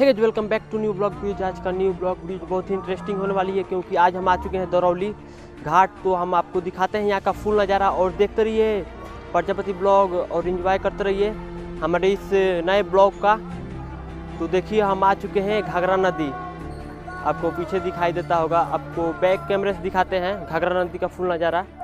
Hey guys, welcome back to new blog video. आज का new blog video बहुत ही interesting होने वाली है क्योंकि आज हम आ चुके हैं दरौली घाट। तो हम आपको दिखाते हैं यहाँ का फुल नज़ारा और देखते रहिए प्रजापति ब्लॉग और एंजॉय करते रहिए हमारे इस नए ब्लॉग का। तो देखिए हम आ चुके हैं घाघरा नदी, आपको पीछे दिखाई देता होगा। आपको बैक कैमरे से दिखाते हैं घाघरा नदी का फुल नज़ारा।